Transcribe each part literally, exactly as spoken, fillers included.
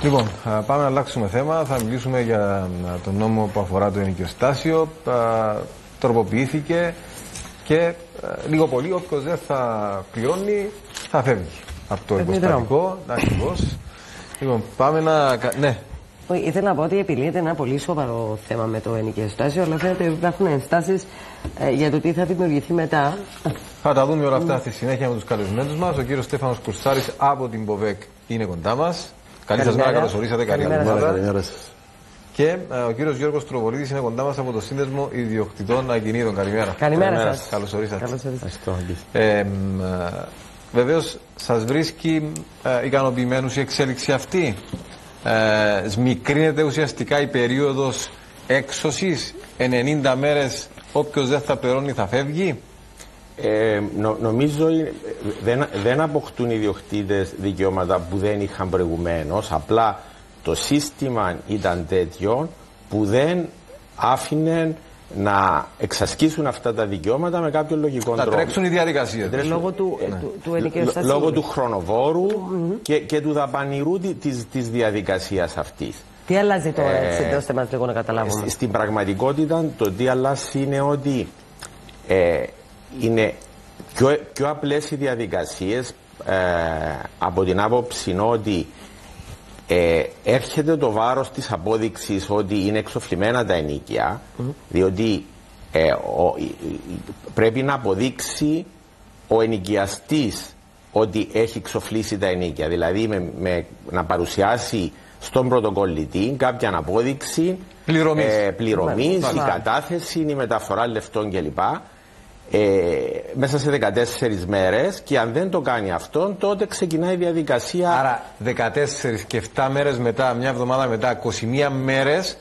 Λοιπόν, πάμε να αλλάξουμε θέμα. Θα μιλήσουμε για τον νόμο που αφορά το ενοικιοστάσιο. Τροποποιήθηκε και λίγο πολύ όποιος δεν θα πληρώνει θα φεύγει από το υποστατικό. Ακριβώς. Λοιπόν, πάμε να... Ναι. Ήθελα να πω ότι επιλύεται ένα πολύ σοβαρό θέμα με το ενοικιοστάσιο, αλλά φαίνεται ότι υπάρχουν ενστάσεις ε, για το τι θα δημιουργηθεί μετά. Θα τα δούμε όλα αυτά στη συνέχεια με τους καλεσμένους μας. Ο κύριος Στέφανος Κουρσάρης από την ΠΟΒΕΚ είναι κοντά μας. Καλή σας μέρα, καλώς ορίσατε. Καλημέρα. Και ε, ο κύριος Γιώργος Τροβολίδης είναι κοντά μας από το Σύνδεσμο Ιδιοκτητών Ακινήτων. Καλημέρα. Καλημέρα σας. Καλώς ορίσατε. Καλώς ορίσατε. Ε, ε, βεβαίως, σας βρίσκει ε, ικανοποιημένους η εξέλιξη αυτή. Ε, σμικρύνεται ουσιαστικά η περίοδος έξωσης, ενενήντα μέρες όποιος δεν θα πληρώνει θα φεύγει. Ε, νο, νομίζω δεν, δεν αποκτούν οι ιδιοκτήτες δικαιώματα που δεν είχαν προηγουμένως, απλά το σύστημα ήταν τέτοιο που δεν άφηνε να εξασκήσουν αυτά τα δικαιώματα με κάποιο λογικό να τρόπο. Να τρέξουν οι διαδικασίες. Λόγω του, ε, του, του ενοικιοστασίου. Λόγω του χρονοβόρου mm-hmm. και, και του δαπανηρού της, της διαδικασίας αυτής. Τι αλλάζει τώρα, ε, έτσι, δώστε μας λίγο να καταλάβουμε. Στην πραγματικότητα το τι αλλάζει είναι ότι ε, είναι πιο, πιο απλές οι διαδικασίες ε, από την άποψη ότι ε, έρχεται το βάρος της απόδειξης ότι είναι εξοφλημένα τα ενοίκια, mm-hmm. διότι ε, ο, πρέπει να αποδείξει ο ενοικιαστής ότι έχει εξοφλήσει τα ενοίκια, δηλαδή με, με, να παρουσιάσει στον πρωτοκολλητή κάποια απόδειξη πληρωμής, ε, πληρωμής η κατάθεση, η μεταφορά λεφτών κλπ. Ε, μέσα σε δεκατέσσερις μέρες, και αν δεν το κάνει αυτό, τότε ξεκινάει η διαδικασία. Άρα δεκατέσσερις και επτά μέρες μετά, μια εβδομάδα μετά, είκοσι μία μέρες.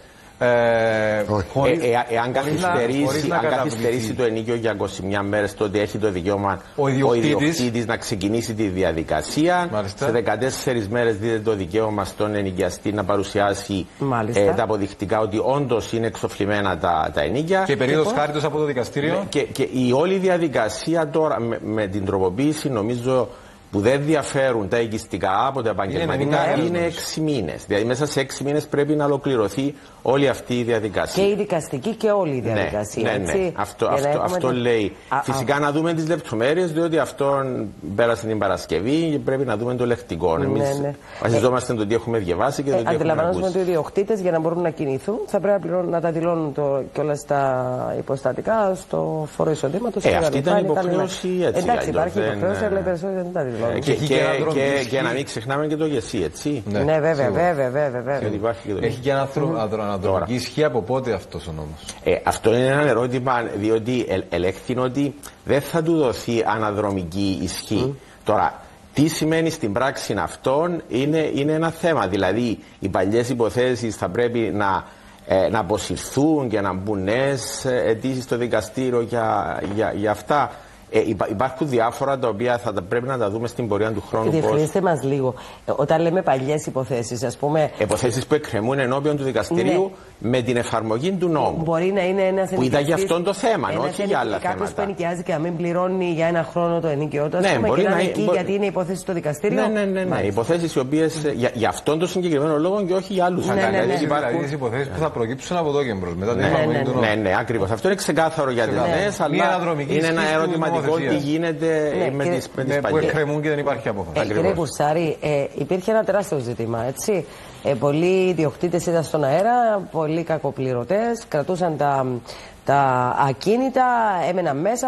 Ε, χωρίς, ε, ε, ε, εάν καθυστερήσει, να, αν καθυστερήσει το ενοίκιο για είκοσι μία μέρες, τότε έχει το δικαίωμα ο ιδιοκτήτης, ο ιδιοκτήτης να ξεκινήσει τη διαδικασία. Μάλιστα. Σε δεκατέσσερις μέρες δίδεται το δικαίωμα στον ενοικιαστή να παρουσιάσει ε, τα αποδεικτικά ότι όντως είναι εξοφλημένα τα, τα ενοίκια. Και περίοδος χάριτος από το δικαστήριο. Και, και η όλη διαδικασία τώρα με, με την τροποποίηση, νομίζω, που δεν διαφέρουν τα οικιστικά από τα επαγγελματικά είναι, είναι έξι μήνες. Δηλαδή μέσα σε έξι μήνες πρέπει να ολοκληρωθεί όλη αυτή η διαδικασία. Και η δικαστική και όλη η διαδικασία. Ναι, ναι, ναι. Αυτό, αυτό, αυτό την... λέει. Α, Φυσικά α, να δούμε τις λεπτομέρειες, διότι αυτό πέρασε την Παρασκευή και πρέπει να δούμε το λεκτικό. Ναι, Εμείς ναι. βασιζόμαστε ε, το τι έχουμε διαβάσει και το ε, τι έχουμε ακούσει. Αντιλαμβάνομαι ότι οι ιδιοκτήτες για να μπορούν να κινηθούν θα πρέπει να, να τα δηλώνουν και όλα στα υποστατικά, στο φόρο εισοδήματος. Ε, αυτή ήταν η υποχρέωση έτσι. Εντάξει, υπάρχει υποχρέωση, αλλά οι περισσότεροι δεν τα δηλώνουν. Και, και, και, και να μην ξεχνάμε και το γεσί, έτσι. Ναι, ναι, βέβαια, βέβαια, βέβαια, βέβαια. Έχει και αναδρομική ισχύ από πότε αυτός ο νόμος? Ε, αυτό είναι ένα ερώτημα, διότι ε, ελέγχθη ότι δεν θα του δοθεί αναδρομική ισχύ. Mm. Τώρα, τι σημαίνει στην πράξη αυτόν είναι, είναι ένα θέμα. Δηλαδή, οι παλιές υποθέσεις θα πρέπει να, ε, να αποσυρθούν και να μπουν νέες αιτήσεις στο δικαστήριο για, για, για αυτά. Ε, υπάρχουν διάφορα τα οποία θα τα πρέπει να τα δούμε στην πορεία του χρόνου. Διευκρινίστε μας λίγο. Όταν λέμε παλιές υποθέσεις, ας πούμε. Υποθέσεις που εκκρεμούν ενώπιον του δικαστηρίου, ναι, με την εφαρμογή του νόμου. Μπορεί να είναι ένας που ήταν για αυτόν το θέμα, όχι για άλλα θέματα. Κάποιος που ενοικιάζει και να μην πληρώνει για ένα χρόνο το ενοίκιο του, ναι, μπορεί και να είναι εκεί μπο... γιατί είναι υπόθεση στο δικαστήριο. Ναι, ναι, ναι. ναι. Υποθέσεις οι οποίες mm. για, για αυτόν τον συγκεκριμένο λόγο και όχι για άλλους. Ναι, ναι, ναι, ναι. Υπάρχουν υποθέσεις που θα προκύψουν από εδώ και μπρος. Ναι, ναι, ακριβώς. Αυτό είναι ξεκάθαρο για τις νέες, αλλά είναι ένα ερωτηματικό τι γίνεται. Ναι, με κύριε, τις, με τις που εκκρεμούν και δεν υπάρχει απόφαση. Ε, κύριε Κουρσάρη, ε, υπήρχε ένα τεράστιο ζήτημα, έτσι. Ε, πολλοί ιδιοκτήτες ήταν στον αέρα, πολλοί κακοπληρωτές, κρατούσαν τα, τα ακίνητα, έμεναν μέσα,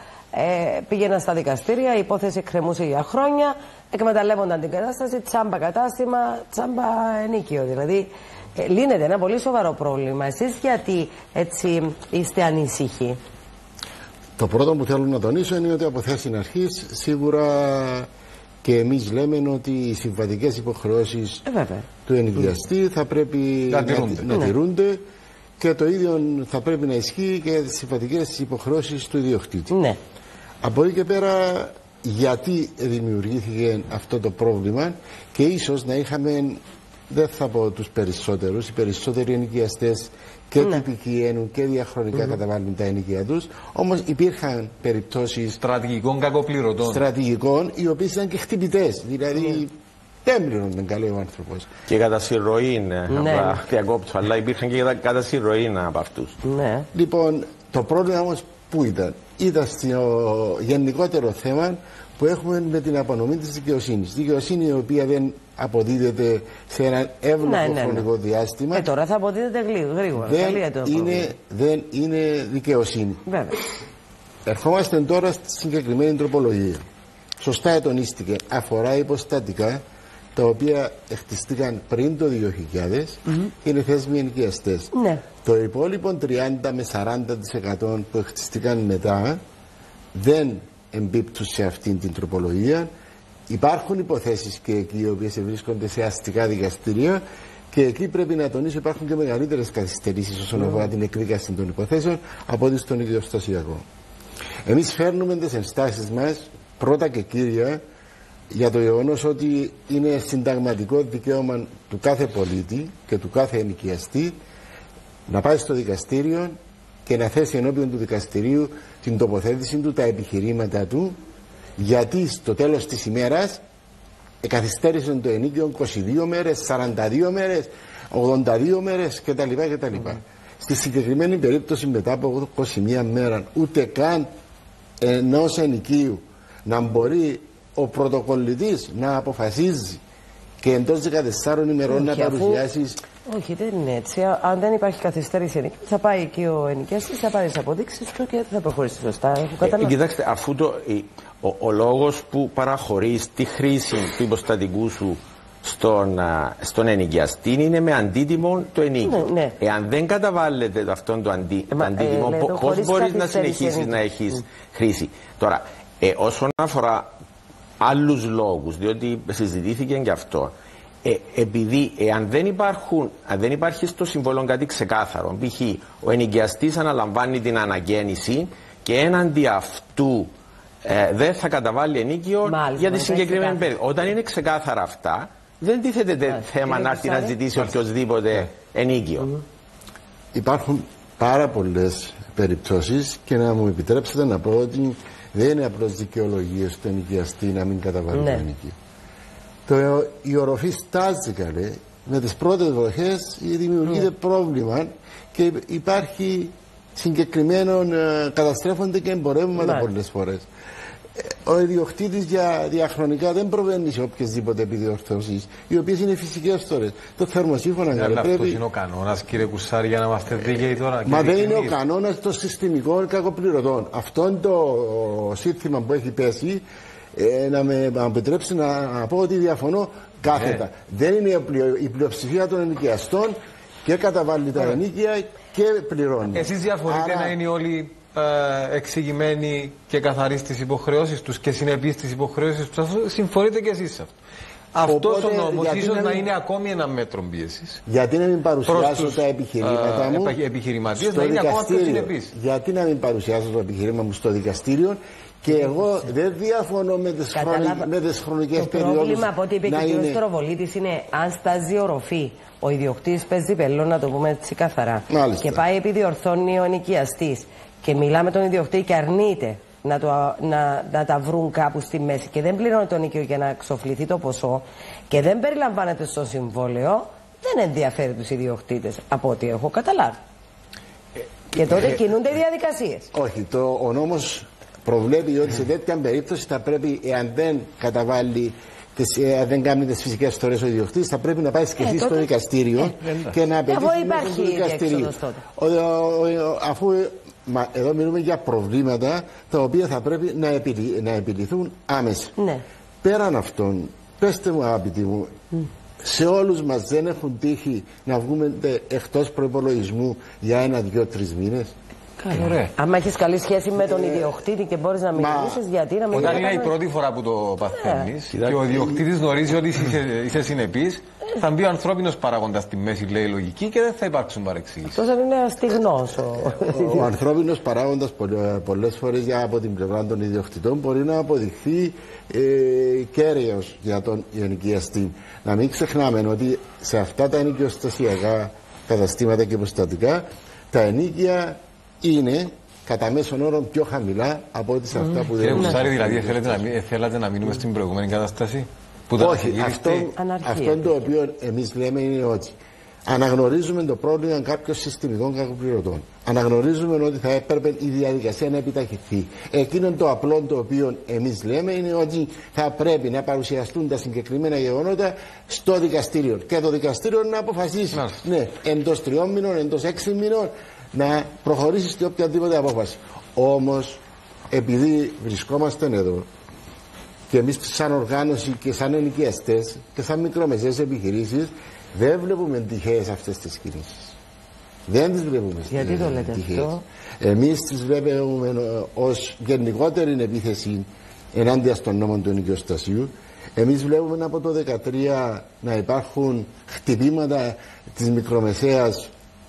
ε, πήγαιναν στα δικαστήρια, η υπόθεση εκκρεμούσε για χρόνια, εκμεταλλεύονταν την κατάσταση, τσάμπα κατάστημα, τσάμπα ενίκιο. Δηλαδή, ε, λύνεται ένα πολύ σοβαρό πρόβλημα. Εσείς γιατί έτσι είστε ανήσυχοι? Το πρώτο που θέλω να τονίσω είναι ότι από θέση αρχής σίγουρα και εμείς λέμε ότι οι συμβατικές υποχρεώσεις ε, του ενοικιαστή θα πρέπει να, να, να τηρούνται και το ίδιο θα πρέπει να ισχύει και για τις συμβατικές υποχρεώσεις του ιδιοκτήτη. Ναι. Από εκεί και πέρα, γιατί δημιουργήθηκε αυτό το πρόβλημα, και ίσως να είχαμε, δεν θα πω τους περισσότερους, οι περισσότεροι ενοικιαστές και ναι, τυπικοί ένουν και διαχρονικά mm-hmm. καταβάλουν τα ενοικία τους. Όμως υπήρχαν περιπτώσεις στρατηγικών κακοπληρωτών, στρατηγικών, οι οποίες ήταν και χτυπητές. Δηλαδή, Δεν πληρώνονταν καλά ο άνθρωπος. Και κατά συρροή, ναι. Ναι. Απλά διακόπτω, αλλά υπήρχαν και κατά, κατά συρροή από αυτούς. Ναι. Λοιπόν, το πρόβλημα όμως πού ήταν? Ήταν στο γενικότερο θέμα που έχουμε με την απονομή της δικαιοσύνης. Δικαιοσύνη η οποία δεν αποδίδεται σε ένα εύλογο Ναι, ναι, ναι. χρονικό διάστημα. Ε, τώρα θα αποδίδεται γλύ- γρήγορα. Δεν Καλή το είναι, πρόβλημα. δεν είναι δικαιοσύνη. Βέβαια. Ερχόμαστε τώρα στη συγκεκριμένη τροπολογία. Σωστά ετονίστηκε. Αφορά υποστατικά τα οποία χτιστήκαν πριν το δύο χιλιάδες mm-hmm. και είναι θέσιμοι ενοικιαστές. Ναι. Το υπόλοιπο τριάντα με σαράντα τοις εκατό που χτιστήκαν μετά δεν εμπίπτουν σε αυτήν την τροπολογία. Υπάρχουν υποθέσεις και εκεί οι οποίες βρίσκονται σε αστικά δικαστήρια και εκεί πρέπει να τονίσω υπάρχουν και μεγαλύτερες καθυστερήσεις όσον αφορά την εκδίκαση των υποθέσεων από ό,τι στον ιδιοστασιακό. Εμείς φέρνουμε τις ενστάσεις μας πρώτα και κύρια για το γεγονός ότι είναι συνταγματικό δικαίωμα του κάθε πολίτη και του κάθε ενοικιαστή να πάει στο δικαστήριο και να θέσει ενώπιον του δικαστηρίου την τοποθέτηση του, τα επιχειρήματα του, γιατί στο τέλος της ημέρας καθυστέρησε το ενίκιο είκοσι δύο μέρες, σαράντα δύο μέρες, ογδόντα δύο μέρες κτλ. κτλ. Mm. Στη συγκεκριμένη περίπτωση μετά από είκοσι μία μέρα ούτε καν ενός ενοικίου να μπορεί ο πρωτοκολλητής να αποφασίζει και εντός δεκατεσσάρων ημερών να παρουσιάσεις. Όχι, δεν είναι έτσι. Αν δεν υπάρχει καθυστέρηση ενοικίου, θα πάει εκεί ο ενοικιαστής, θα πάρει τις αποδείξεις του και θα προχωρήσει σωστά. Ε, κοιτάξτε, αφού το, ο, ο λόγος που παραχωρείς τη χρήση του υποστατικού σου στον, α, στον ενοικιαστή είναι με αντίτιμο το ενίκιο. Ναι, ναι. Εάν δεν καταβάλλεται αυτόν το, αντί, ε, το αντίτιμο, ε, πώ πώς μπορείς να συνεχίσεις να έχεις mm. χρήση. Τώρα, ε, όσον αφορά άλλους λόγους, διότι συζητήθηκε και αυτό, ε, επειδή εάν δεν, υπάρχουν, αν δεν υπάρχει στο συμβόλαιο κάτι ξεκάθαρο, π.χ. ο ενοικιαστής αναλαμβάνει την αναγέννηση και έναντι αυτού ε, δεν θα καταβάλει ενίκιο. Μάλιστα, για τη συγκεκριμένη περίοδο. Όταν είναι ξεκάθαρα αυτά, δεν τίθεται Μάλιστα. θέμα να έρθει να ζητήσει οποιοδήποτε ενίκιο. Mm-hmm. Υπάρχουν πάρα πολλές περιπτώσεις και να μου επιτρέψετε να πω ότι δεν είναι απλώς δικαιολογία του ενοικιαστή να μην καταβάλει ναι. το ενοικίο. Το, η οροφή στάζει καλέ, με τις πρώτες βροχές δημιουργείται mm. πρόβλημα και υπάρχει συγκεκριμένο, καταστρέφονται και εμπορεύματα ναι. πολλές φορές. Ο ιδιοκτήτης για διαχρονικά δεν προβαίνει σε οποιασδήποτε επιδιορθώσεις, οι οποίες είναι φυσικές τώρα. Το θερμοσύφωνα ναι, πρέπει... αυτός είναι ο κανόνας, κύριε Κουσάρη, για να είμαστε δίκαιοι τώρα. Μα δεν είναι ο κανόνας των συστημικών κακοπληρωτών. Αυτό είναι το σύνθημα που έχει πέσει. Ε, να με επιτρέψει να, να πω ότι διαφωνώ κάθετα. Ναι. Δεν είναι η πλειοψηφία των ενοικιαστών και καταβάλει τα ενίκια και πληρώνει. Εσείς διαφορείτε Άρα... να είναι όλοι ε, εξηγημένοι και καθαροί στις υποχρεώσεις τους και συνεπείς στις υποχρεώσεις τους. Συμφωνείτε και εσείς σε αυτό. Αυτός ο νόμος ίσως να, να είναι ακόμη ένα μέτρο πίεσης. Γιατί να μην παρουσιάσω τους, τα επιχειρήματα μου επιχειρηματίες να είναι ακόμα πιο συνεπείς. Γιατί να μην παρουσιάσω το επιχειρήμα μου στο δικαστήριο. Και εγώ δεν διαφωνώ με τις, χρονι... με τις χρονικές περιόδους. Το πρόβλημα από ό,τι είπε και ο κ. Στροβολίτης είναι αν στάζει οροφή, ο ιδιοκτήτης παίζει πελό, να το πούμε έτσι καθαρά. Μάλιστα. Και πάει επειδή ορθώνει ο ενοικιαστής και μιλά με τον ιδιοκτήτη και αρνείται να, το, να, να τα βρουν κάπου στη μέση και δεν πληρώνει το ενοικίο για να εξοφληθεί το ποσό και δεν περιλαμβάνεται στο συμβόλαιο, δεν ενδιαφέρει τους ιδιοκτήτες από ό,τι έχω καταλάβει. Ε, και τότε ε, κινούνται οι διαδικασίες. Όχι, το, ο νόμος προβλέπει ότι σε τέτοια περίπτωση θα πρέπει, εάν δεν καταβάλει, τις, εάν δεν κάνει τις φυσικές στορές ο ιδιοκτήτης, θα πρέπει να πάει και εσύ ε, στο δικαστήριο ε, και να απαιτήσει μέσα στο δικαστήριο. Ο, ο, ο, αφού μα, εδώ μιλούμε για προβλήματα τα οποία θα πρέπει να, επιλυ, να επιληθούν άμεσα. Ναι. Πέραν αυτών, πέστε μου αγαπητοί μου, mm. σε όλους μας δεν έχουν τύχει να βγούμε εκτός προϋπολογισμού για ένα, δυο, τρεις μήνες. Ωραία. Αν έχεις καλή σχέση με τον ιδιοκτήτη και μπορείς να μιλήσεις, γιατί να μην. Όταν είναι η πρώτη φορά που το παθαίνεις yeah. και ο ιδιοκτήτης γνωρίζει ότι είσαι, είσαι συνεπής, θα μπει ο ανθρώπινος παράγοντας στη μέση, λέει η λογική, και δεν θα υπάρξουν παρεξήγησεις. Τόσο είναι αστιγνός. Ο, ο ανθρώπινος παράγοντας πολλές φορές από την πλευρά των ιδιοκτητών μπορεί να αποδειχθεί ε, κέριος για τον ενοικιαστή. Να μην ξεχνάμε ότι σε αυτά τα ενοικιοστασιακά καταστήματα και προστατικά τα ενίκια είναι κατά μέσον όρο πιο χαμηλά από ό,τι σε αυτά που δεν είναι. Κύριε Κουσάρη, δηλαδή θέλετε να, θέλατε να μείνουμε στην προηγούμενη κατάσταση. Που δεν Όχι, αυτό, αυτό το οποίο εμείς λέμε είναι ότι αναγνωρίζουμε το πρόβλημα κάποιων συστημικών κακοπληρωτών. Αναγνωρίζουμε ότι θα έπρεπε η διαδικασία να επιταχυνθεί. Εκείνο το απλό το οποίο εμείς λέμε είναι ότι θα πρέπει να παρουσιαστούν τα συγκεκριμένα γεγονότα στο δικαστήριο. Και το δικαστήριο να αποφασίσει, Μάλιστα. ναι, εντός τριών μηνών, εντός έξι μηνών, να προχωρήσει σε οποιαδήποτε απόφαση. Όμως, επειδή βρισκόμαστε εδώ και εμείς σαν οργάνωση και σαν ενοικιαστές και σαν μικρομεσαίες επιχειρήσεις, δεν βλέπουμε τυχαίες αυτές τις κινήσεις. Δεν τις βλέπουμε. Γιατί το λέτε τυχαίες. αυτό? Εμείς τις βλέπουμε ως γενικότερη επίθεση ενάντια στον νόμο του ενοικιοστασίου. Εμείς βλέπουμε από το δύο χιλιάδες δεκατρία να υπάρχουν χτυπήματα της μικρομεσαίας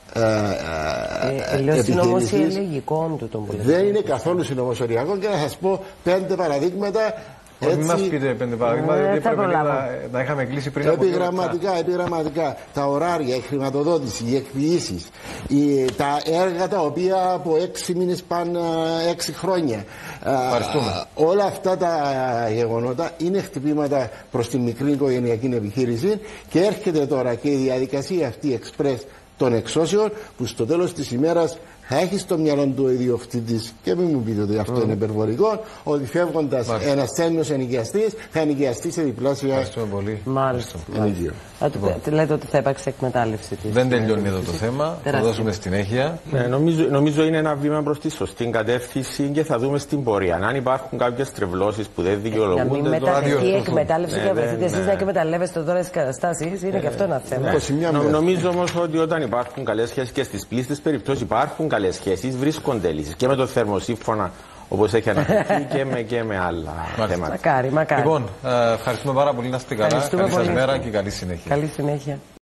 ε, ε, συνωμοσιολογικών του τον πολιτικό. Δεν είναι καθόλου συνωμοσιολογικών και να σας πω πέντε παραδείγματα. Όχι, μην μας πείτε πέντε παραδείγματα, γιατί πρέπει να, να είχαμε κλείσει πριν από επιγραμματικά, επιγραμματικά, τα ωράρια, η χρηματοδότηση, οι εκποιήσεις, οι, τα έργα τα οποία από έξι μήνες πάνε έξι χρόνια. Ευχαριστούμε. Όλα αυτά τα γεγονότα είναι χτυπήματα προς τη μικρή οικογενειακή επιχείρηση και έρχεται τώρα και η διαδικασία αυτή εξπρές των εξώσεων που στο τέλος της ημέρας θα έχει στο μυαλό του ο ιδιοκτήτης, και μην μου πείτε ότι αυτό mm. είναι υπερβολικό, ότι φεύγοντας ένας έννοιος ενοικιαστής θα ενοικιαστεί σε διπλάσια. Ευχαριστούμε πολύ. Μάλιστα. Λέτε ότι θα υπάρξει εκμετάλλευση της. Δεν τελειώνει εδώ το θέμα. Θα δώσουμε συνέχεια. Ναι, νομίζω, νομίζω είναι ένα βήμα προς τη σωστή κατεύθυνση και θα δούμε στην πορεία. Αν υπάρχουν κάποιες τρευλώσεις που δεν δικαιολογούνται. Να μην μεταφερθεί η εκμετάλλευση και να βρεθείτε εσείς να εκμεταλλεύεστε τώρα τις καταστάσεις, είναι και αυτό ένα θέμα. Νομίζω όμως ότι όταν υπάρχουν καλές σχέσεις και στις πλήστες περιπτώσεις υπάρχουν καλές σχέσεις, βρίσκονται λύσεις και με το θερμοσύμφωνα όπως έχει αναφερθεί και, με, και με άλλα θέματα. Μακάρι, μακάρι. Λοιπόν, ε, ευχαριστούμε πάρα πολύ, να είστε καλά. Καλή σας μέρα και καλή συνέχεια. Καλή συνέχεια.